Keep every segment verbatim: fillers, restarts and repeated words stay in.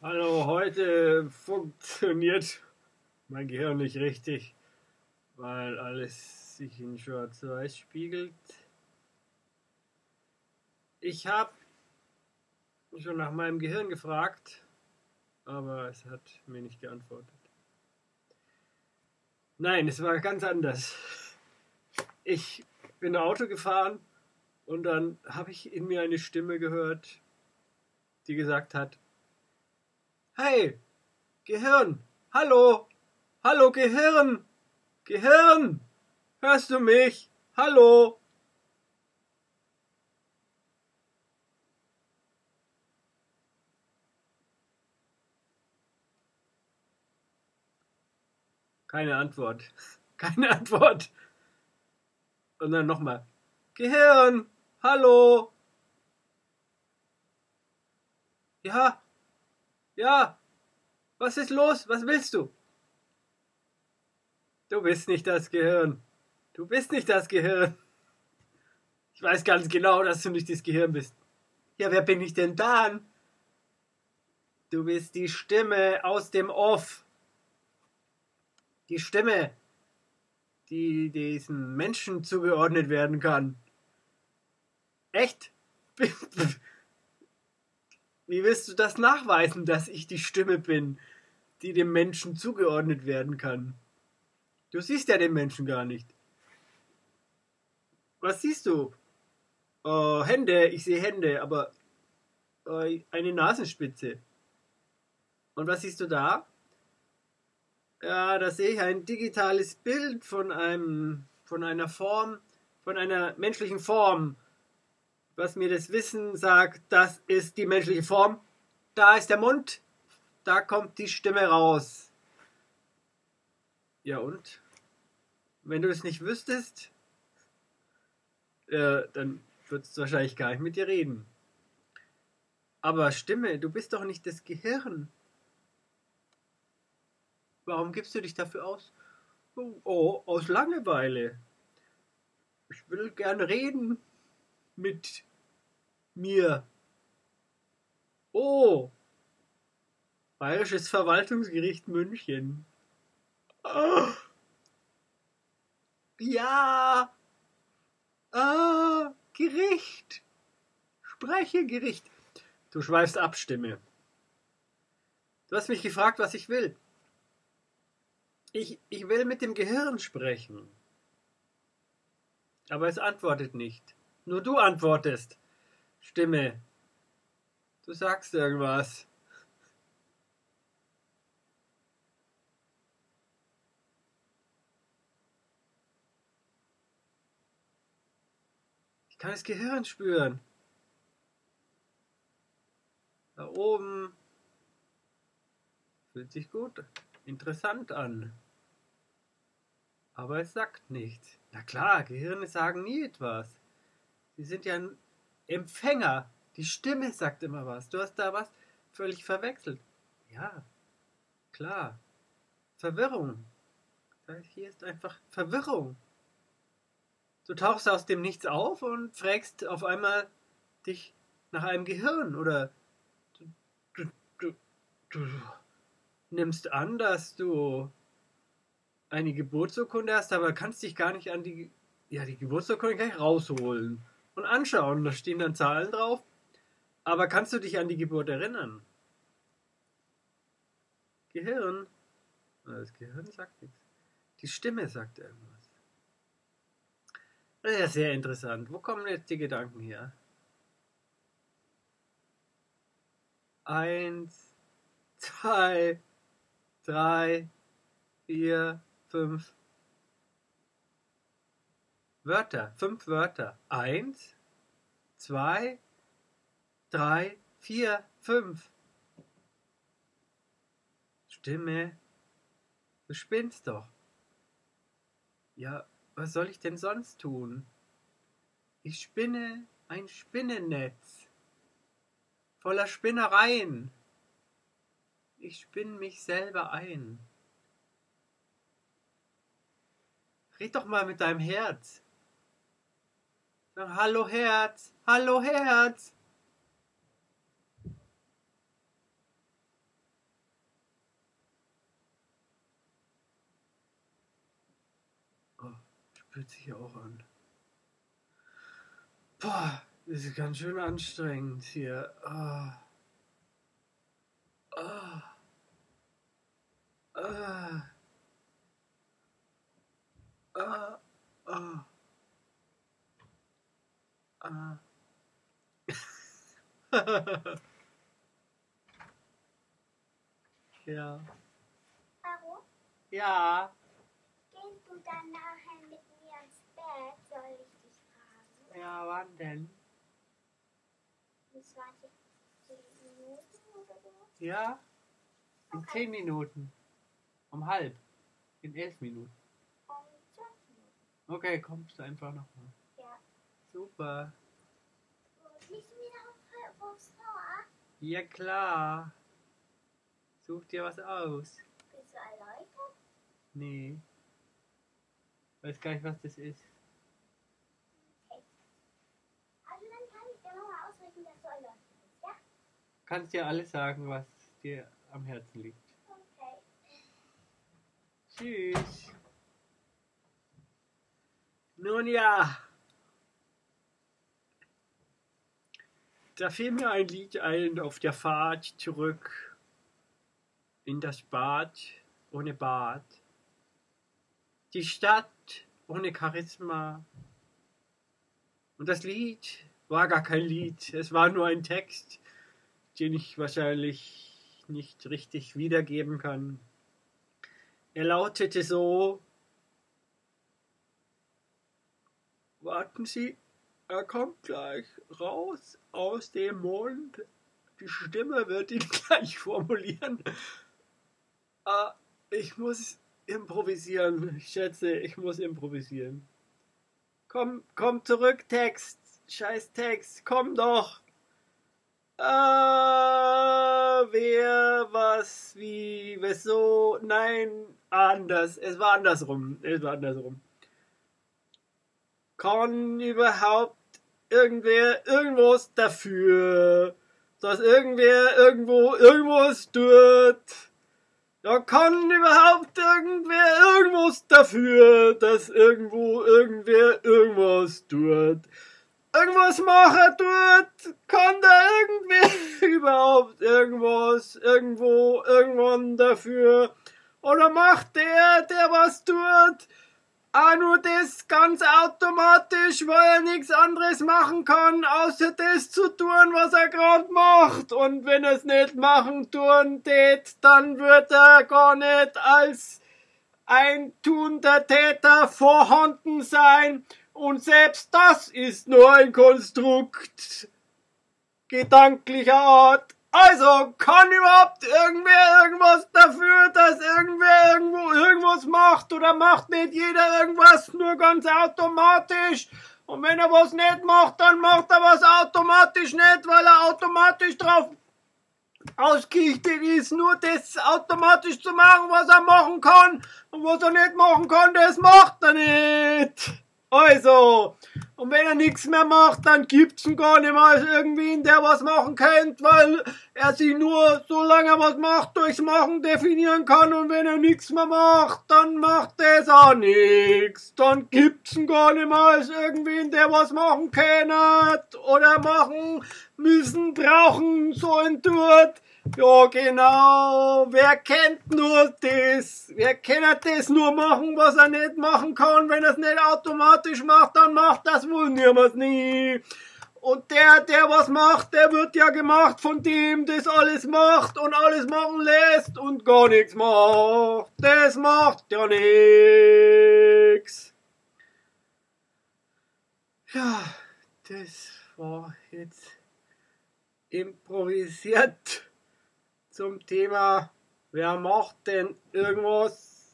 Hallo, heute funktioniert mein Gehirn nicht richtig, weil alles sich in Schwarz-Weiß spiegelt. Ich habe schon nach meinem Gehirn gefragt, aber es hat mir nicht geantwortet. Nein, es war ganz anders. Ich bin Auto gefahren und dann habe ich in mir eine Stimme gehört, die gesagt hat: Hey, Gehirn, hallo, hallo Gehirn, Gehirn, hörst du mich? Hallo? Keine Antwort. Keine Antwort. Und dann nochmal: Gehirn, hallo? Ja, ja, was ist los? Was willst du? Du bist nicht das Gehirn. Du bist nicht das Gehirn. Ich weiß ganz genau, dass du nicht das Gehirn bist. Ja, wer bin ich denn dann? Du bist die Stimme aus dem Off. Die Stimme, die diesen Menschen zugeordnet werden kann. Echt? Wie willst du das nachweisen, dass ich die Stimme bin, die dem Menschen zugeordnet werden kann? Du siehst ja den Menschen gar nicht. Was siehst du? Äh, Hände, ich sehe Hände, aber äh, eine Nasenspitze. Und was siehst du da? Ja, da sehe ich ein digitales Bild von einem, von einer Form, von einer menschlichen Form. Was mir das Wissen sagt, das ist die menschliche Form. Da ist der Mund, da kommt die Stimme raus. Ja und? Wenn du es nicht wüsstest, äh, dann würdest du wahrscheinlich gar nicht mit dir reden. Aber Stimme, du bist doch nicht das Gehirn. Warum gibst du dich dafür aus? Oh, oh, aus Langeweile. Ich will gern reden mit mir. Oh, Bayerisches Verwaltungsgericht München. Oh, ja, ah, Gericht. Spreche Gericht. Du schweifst ab, Stimme. Du hast mich gefragt, was ich will. Ich, ich will mit dem Gehirn sprechen. Aber es antwortet nicht. Nur du antwortest. Stimme. Du sagst irgendwas. Ich kann das Gehirn spüren. Da oben. Fühlt sich gut, interessant an. Aber es sagt nichts. Na klar, Gehirne sagen nie etwas. Sie sind ja ein Empfänger. Die Stimme sagt immer was. Du hast da was völlig verwechselt. Ja, klar. Verwirrung. Hier ist einfach Verwirrung. Du tauchst aus dem Nichts auf und fragst auf einmal dich nach einem Gehirn oder du, du, du, du nimmst an, dass du eine Geburtsurkunde hast, aber kannst dich gar nicht an die, ja, die Geburtsurkunde gleich rausholen und anschauen. Da stehen dann Zahlen drauf, aber kannst du dich an die Geburt erinnern? Gehirn? Das Gehirn sagt nichts. Die Stimme sagt irgendwas. Das ist ja sehr interessant. Wo kommen jetzt die Gedanken her? Eins, zwei, drei, vier, fünf. Wörter, fünf Wörter. Eins, zwei, drei, vier, fünf. Stimme, du spinnst doch. Ja, was soll ich denn sonst tun? Ich spinne ein Spinnennetz voller Spinnereien. Ich spinne mich selber ein. Red doch mal mit deinem Herz. Sag, hallo Herz, hallo Herz. Fühlt sich ja auch an. Boah, das ist ganz schön anstrengend hier. Ah. Ah. Ah. Ah. Ah. Ah. Ja. Caro, Ja. gehst du dann nachher mit mir ins Bett, soll ich dich fragen? Ja, wann denn? In zwanzig Minuten oder so? Ja? In Okay. zehn Minuten. Um halb. In elf Minuten. Um zwölf Minuten. Okay, kommst du einfach nochmal. Ja. Super. Und liest du mir noch was vor? Ja klar. Such dir was aus. Bist du erläutert? Nee. Weiß gar nicht, was das ist. Okay. Also dann kann ich dir nochmal ausrechnen, dass du erläutert bist, ja? Kannst dir alles sagen, was dir am Herzen liegt. Okay. Tschüss. Nun ja. Da fiel mir ein Lied ein auf der Fahrt zurück in das Bad ohne Bad. Die Stadt ohne Charisma. Und das Lied war gar kein Lied, es war nur ein Text, den ich wahrscheinlich nicht richtig wiedergeben kann. Er lautete so: Warten Sie, er kommt gleich raus aus dem Mond. Die Stimme wird ihn gleich formulieren. Ah, ich muss improvisieren. Ich schätze, ich muss improvisieren. Komm, komm zurück, Text. Scheiß Text, komm doch. Ah, wer, was, wie, wieso? Nein, anders. Es war andersrum. Es war andersrum. Kann überhaupt irgendwer irgendwas dafür, dass irgendwer irgendwo irgendwas tut? Ja, kann überhaupt irgendwer irgendwas dafür, dass irgendwo irgendwer irgendwas tut? Irgendwas machen tut? Kann da irgendwer überhaupt irgendwas irgendwo irgendwann dafür? Oder macht der, der was tut, auch nur das ganz automatisch, weil er nichts anderes machen kann, außer das zu tun, was er gerade macht. Und wenn er es nicht machen tun tät, dann wird er gar nicht als ein tuender Täter vorhanden sein. Und selbst das ist nur ein Konstrukt gedanklicher Art. Also, kann überhaupt irgendwer irgendwas dafür, dass irgendwer irgendwo irgendwas macht, oder macht nicht jeder irgendwas nur ganz automatisch? Und wenn er was nicht macht, dann macht er was automatisch nicht, weil er automatisch drauf ausgerichtet ist, nur das automatisch zu machen, was er machen kann. Und was er nicht machen kann, das macht er nicht. Also, und wenn er nichts mehr macht, dann gibt's ihn gar nicht mehr als irgendwen, der was machen könnte, weil er sich nur, solange er was macht, durchs Machen definieren kann. Und wenn er nichts mehr macht, dann macht es auch nichts. Dann gibt's ihn gar nicht mehr als irgendwen, der was machen kann oder machen müssen, brauchen, so ein tut. Ja, genau. Wer kennt nur das? Wer kennt das nur machen, was er nicht machen kann? Wenn er es nicht automatisch macht, dann macht das wohl niemand nie. Und der, der was macht, der wird ja gemacht von dem, das alles macht und alles machen lässt und gar nichts macht. Das macht ja nix. Ja, das war jetzt improvisiert zum Thema, wer macht denn irgendwas?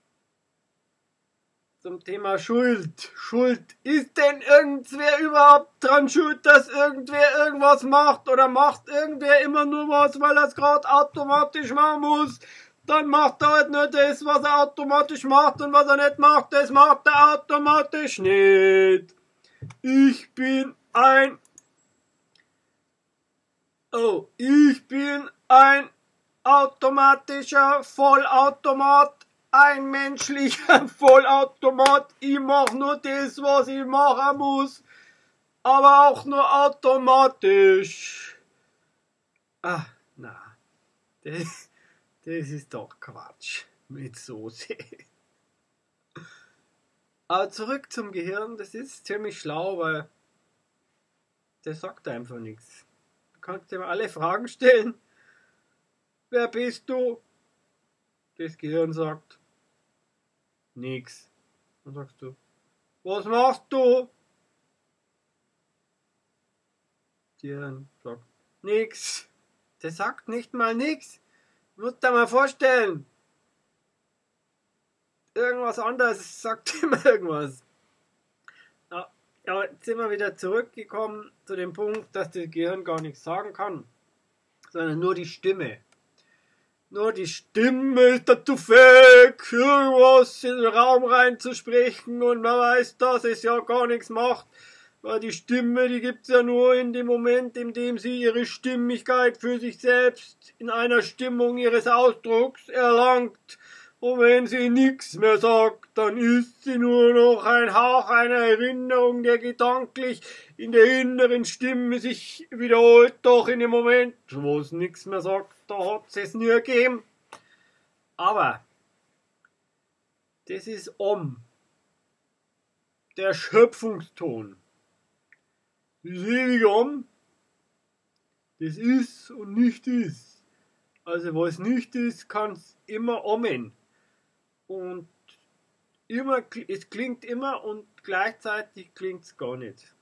Zum Thema Schuld. Schuld. Ist denn irgendwer überhaupt dran schuld, dass irgendwer irgendwas macht? Oder macht irgendwer immer nur was, weil er es gerade automatisch machen muss? Dann macht er halt nur das, was er automatisch macht, und was er nicht macht, das macht er automatisch nicht. Ich bin ein Oh, ich bin ein automatischer Vollautomat. ein menschlicher Vollautomat. Ich mach nur das, was ich machen muss. Aber auch nur automatisch. Ah, na. Das, das ist doch Quatsch. Mit Soße. Aber zurück zum Gehirn. Das ist ziemlich schlau, weil der sagt einfach nichts. Du kannst ihm alle Fragen stellen. Wer bist du? Das Gehirn sagt nix. Dann sagst du, was machst du? Das Gehirn sagt nix. Der sagt nicht mal nix. Musst dir mal vorstellen. Irgendwas anderes sagt immer irgendwas. Ja, aber jetzt sind wir wieder zurückgekommen zu dem Punkt, dass das Gehirn gar nichts sagen kann, sondern nur die Stimme. Nur die Stimme ist dazu fähig, irgendwas in den Raum reinzusprechen und man weiß, dass es ja gar nichts macht, weil die Stimme, die gibt's ja nur in dem Moment, in dem sie ihre Stimmigkeit für sich selbst in einer Stimmung ihres Ausdrucks erlangt. Und wenn sie nichts mehr sagt, dann ist sie nur noch ein Hauch einer Erinnerung, der gedanklich in der inneren Stimme sich wiederholt. Doch in dem Moment, wo es nichts mehr sagt, da hat es es nie gegeben. Aber das ist Om, der Schöpfungston. Das ewige Om, das ist und nicht ist. Also was nicht ist, kann es immer ommen. Und immer, es klingt immer und gleichzeitig klingt es gar nicht.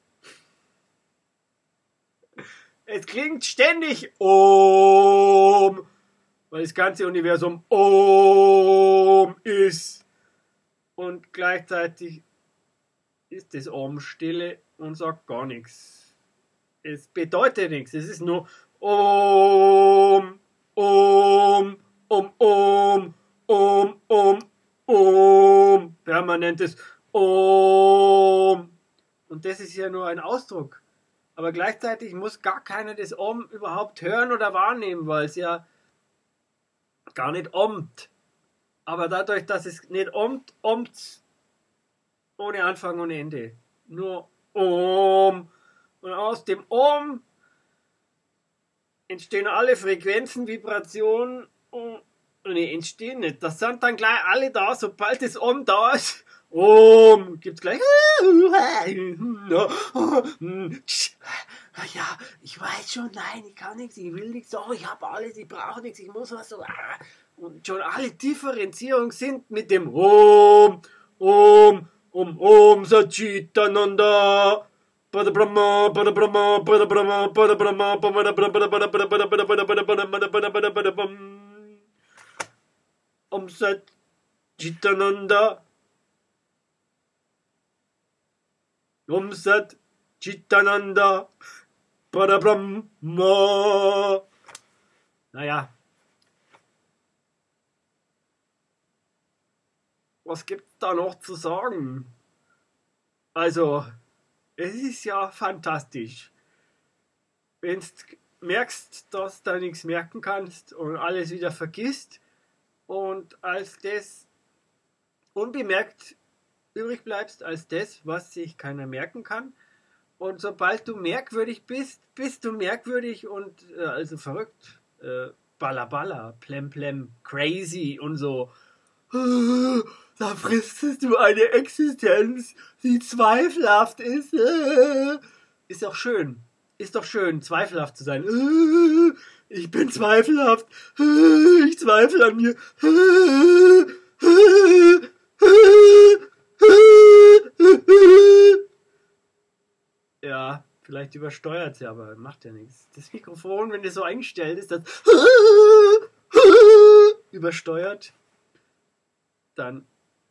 Es klingt ständig Om, weil das ganze Universum Om ist. Und gleichzeitig ist das Om stille und sagt gar nichts. Es bedeutet nichts. Es ist nur Om, Om, Om, Om, Om, Om, Om. Permanentes Om. Und das ist ja nur ein Ausdruck. Aber gleichzeitig muss gar keiner das Om überhaupt hören oder wahrnehmen, weil es ja gar nicht omt. Aber dadurch, dass es nicht omt, omt's ohne Anfang und Ende. Nur Om. Und aus dem Om entstehen alle Frequenzen, Vibrationen und nee, entstehen nicht. Das sind dann gleich alle da, sobald das Om da ist. Om, gibt's gleich. Ja, ich weiß schon, nein, ich kann nichts, ich will nichts, oh, ich habe alles, ich brauche nichts, ich muss was so. Und schon alle Differenzierungen sind mit dem Om, Om, Om, Om, Satchitananda. Om Sat Chitananda. Om Sat Chitananda. Parabrahma. Naja. Was gibt's da noch zu sagen? Also, es ist ja fantastisch. Wenn du merkst, dass du nichts merken kannst und alles wieder vergisst und als das unbemerkt übrig bleibst, als das, was sich keiner merken kann. Und sobald du merkwürdig bist, bist du merkwürdig und äh, also verrückt. Äh, balla balla, plem plem, crazy und so. Da fristest du eine Existenz, die zweifelhaft ist. Ist doch schön. Ist doch schön, zweifelhaft zu sein. Ich bin zweifelhaft. Ich zweifle an mir. Ja, vielleicht übersteuert sie, aber macht ja nichts. Das Mikrofon, wenn das so eingestellt ist, das übersteuert, dann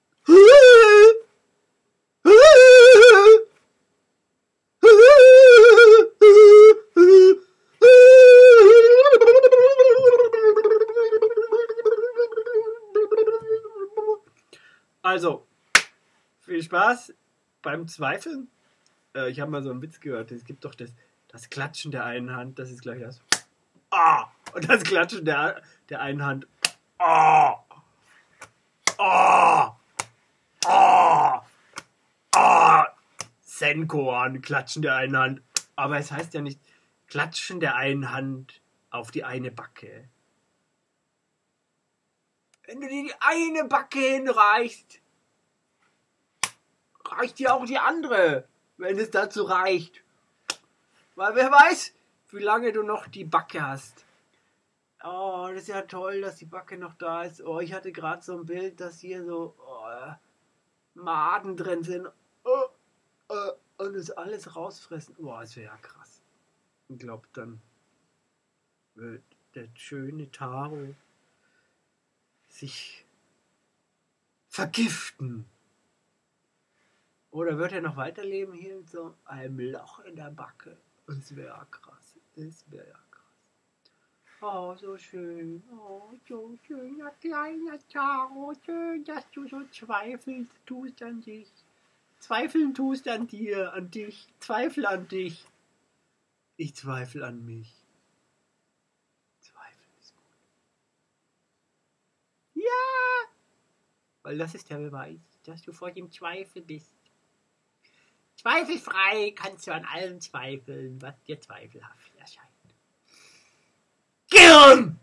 also, viel Spaß beim Zweifeln. Äh, ich habe mal so einen Witz gehört. Es gibt doch das, das Klatschen der einen Hand, das ist gleich das Ah! Und das Klatschen der, der einen Hand. Ah! Oh! Oh! Oh! Senkoan, klatschen der einen Hand. Aber es heißt ja nicht, klatschen der einen Hand auf die eine Backe. Wenn du dir die eine Backe hinreichst, reicht dir auch die andere, wenn es dazu reicht. Weil wer weiß, wie lange du noch die Backe hast. Oh, das ist ja toll, dass die Backe noch da ist. Oh, ich hatte gerade so ein Bild, dass hier so oh, Maden drin sind. Oh, oh, und das alles rausfressen. Boah, das wäre ja krass. Ich glaube, dann wird der schöne Taro sich vergiften. Oder wird er noch weiterleben hier mit so einem Loch in der Backe? Das wäre ja krass. Das wäre ja krass. Oh, so schön. Oh, so schöner kleiner Taro. Schön, dass du so zweifelst tust an dich. Zweifeln tust an dir, an dich. Zweifel an dich. Ich zweifle an mich. Zweifel ist gut. Ja! Weil das ist der Beweis, dass du vor dem Zweifel bist. Zweifelfrei kannst du an allem zweifeln, was dir zweifelhaft erscheint. Gehirn!